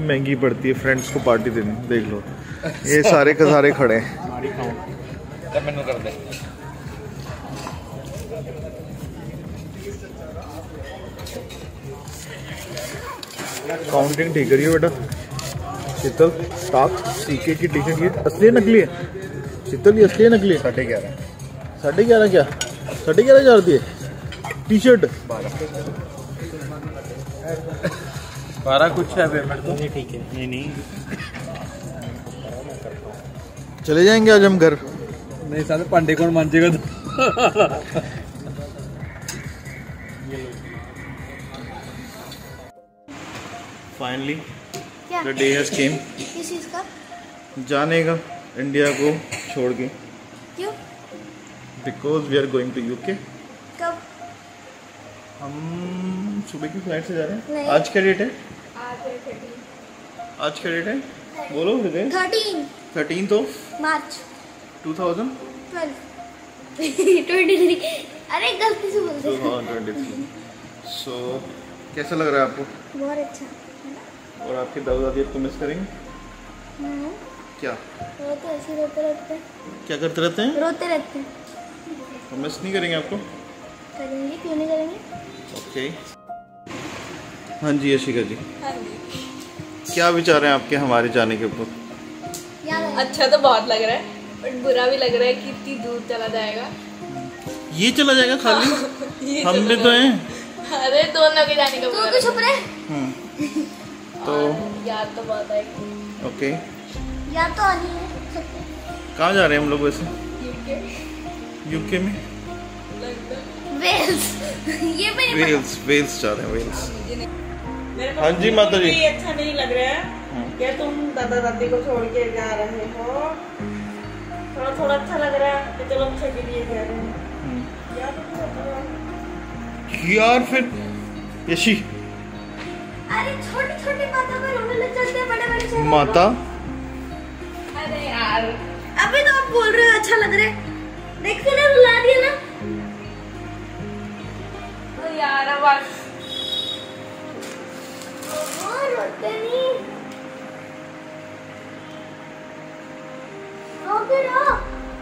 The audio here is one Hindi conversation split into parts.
महंगी पड़ती है फ्रेंड्स को पार्टी देनी। देख लो ये सारे के सारे खड़े हैं। काउंटिंग ठीक करिए बेटा। शीतल स्टॉक सीके की टी शर्ट ये असली नकली है? शीतल ये असली नकली है? 11.5 11.5 क्या 11.5 दी टी शर्ट 12 कुछ है पेमेंट तो ठीक है। नहीं चले जाएंगे आज हम घर। नहीं साले पांडे कौन मांझेगा तो। Finally the day has came. किस चीज का? जाने का इंडिया को छोड़ के। क्यों? Because we are going to UK. कब? हम सुबह की फ्लाइट से जा रहे हैं। नहीं। आज क्या डेट है? आज आज क्या डेट है? बोलो हृदय। 13 तो मार्च 2012 23। अरे गलती से बोल दिया। 2023। सो कैसा लग रहा है आपको? बहुत अच्छा। और आपके दादा दादी आपको मिस करेंगे? क्या रोते ऐसे रोते रहते हैं। क्या करते रहते हैं? रोते रहते हैं। तो मिस नहीं करेंगे आपको? करेंगे, क्यों नहीं करेंगे? ओके। हाँ जी यशिका जी, हाँ जी। क्या विचार हैं आपके हमारे जाने के ऊपर? अच्छा तो बहुत लग रहा है बट बुरा भी लग रहा है कि इतनी दूर चला जाएगा। ये चला जाएगा खाली? हम भी तो हैं। अरे दोनों के जाने का तू भी चुप रहे। तो याद तो बहुत आएगी। ओके। याद तो आनी है। कहाँ जा रहे हैं हम लोग वैसे? यूके, यूके में लंदन, वेल्स। ये भी नहीं वेल्स जा रहे हैं वेल्स। मेरे को हाँ जी माता जी। भी अच्छा नहीं लग रहा है कि तुम दादा दादी को छोड़ के जा रहे हो। थोड़ा थोड़ा अच्छा लग रहा है कि चलो अच्छे के लिए जा रहे हैं। यार फिर यशी अरे छोटी छोटी बातों पर रोने लग जाते हैं बड़े बड़े शहरों में। माता अरे यार अभी तो आप बोल रहे हो अच्छा लग रहा है। देखते ना रुला दिया ना। तो यार अब रोते नहीं। रोते रहो।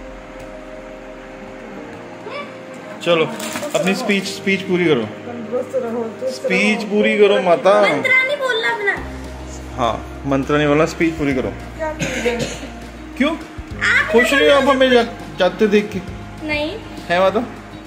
चलो अपनी स्पीच पूरी करो। तंदुरुस्त रहो, चुस्त स्पीच पूरी करो माता। मंत्रा नहीं बोलना अपना। हाँ मंत्र नहीं बोला, स्पीच पूरी करो। क्या मिलेगा? क्यों आप खुश नहीं हो आप हमें जाते देख के? नहीं। है माता?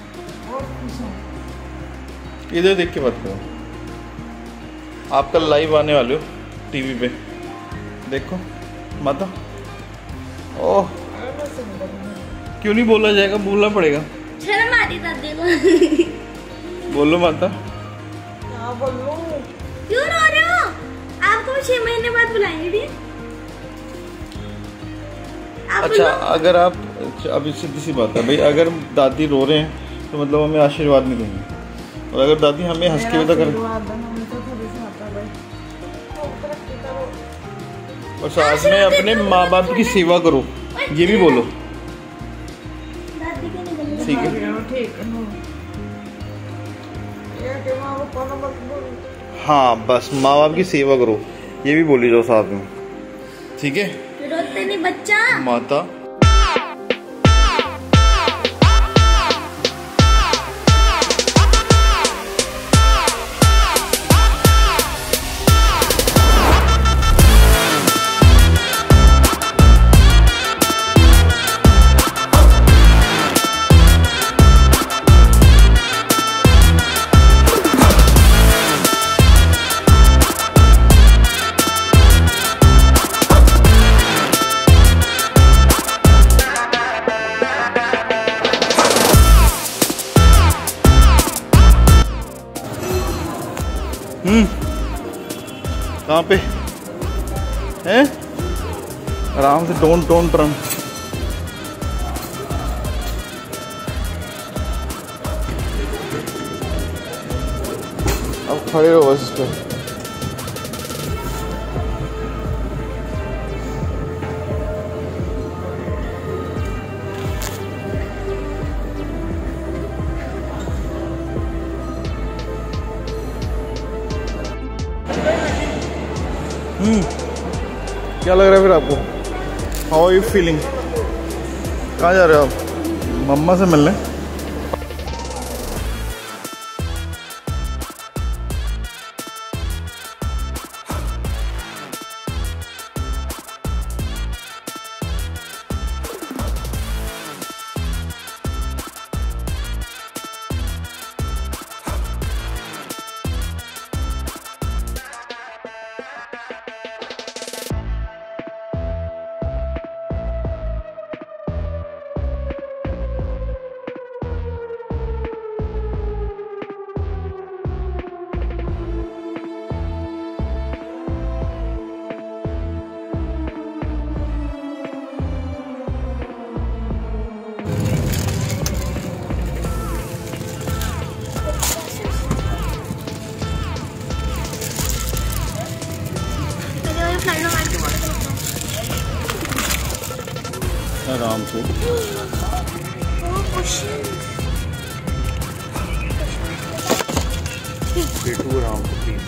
इधर देख के बात करो। आप कल लाइव आने वाले हो टीवी पे, देखो माता। ओह क्यों नहीं बोला जाएगा? बोलना पड़ेगा। शर्म आती दादी को। बोलो माता। क्या बोलूं? क्यों रो रहे हो? आपको 6 महीने बाद बुलाएंगे ठीक? अच्छा अगर आप अभी सीधी सी बात है भाई, अगर दादी रो रहे हैं तो मतलब हमें आशीर्वाद नहीं देंगे, और अगर दादी हमें हंस के बता करें और साथ में अपने माँ बाप की सेवा करो, ये भी बोलो। दादी के निकलने ठीक है ठीक है। ये कि माँ बाप को मत बोलो। हाँ बस माँ बाप की सेवा करो, ये भी बोली जाओ साथ में, ठीक है? रोते नहीं बच्चा। माता कहाँ पे हैं? आराम से डोंट रन। अब खड़े हो बस इस पे। क्या लग रहा है फिर आपको? How are you feeling? कहाँ जा रहे हो आप? मम्मा से मिलने? आराम से पेटू आराम से please.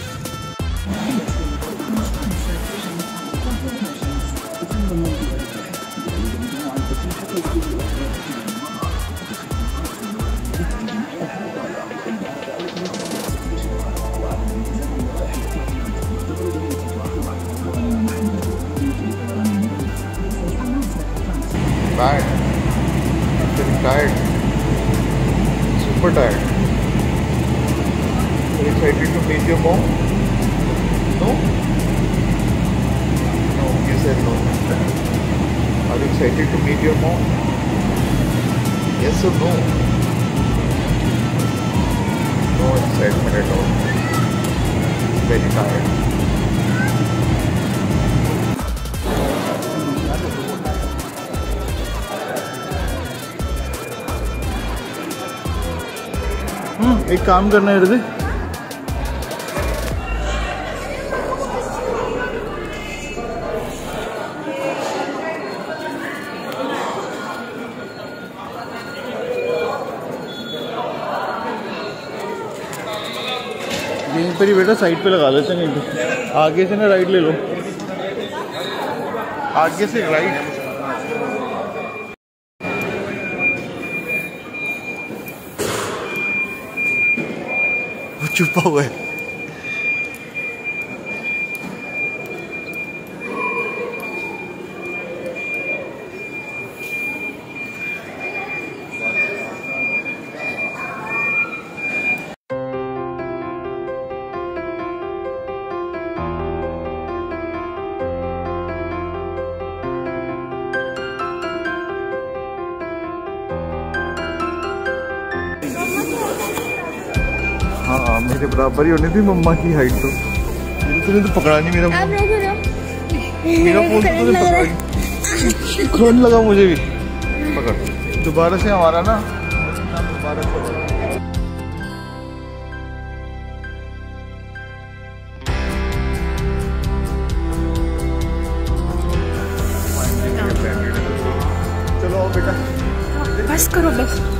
Bad. I'm feeling tired. Super tired. Are you excited to meet your mom? No? No, you said no. Are you excited to meet your mom? Yes or no? No excitement at all. Very tired. एक काम करना है हृदय, यहीं पर ही बेटा साइड पे लगा लेते हैं कहीं पे। आगे से ना राइट ले लो, आगे से राइट। छुपा हुआ है। हाँ मेरे बराबर ही होनी थी मम्मा की हाइट तो। तूने तो पकड़ा नहीं मेरा फोन। मेरा फोन तो तूने पकड़ा नहीं। खून लगा मुझे भी। पकड़ दोबारा से हमारा ना दोबारा से। चलो बेटा बस करो बस।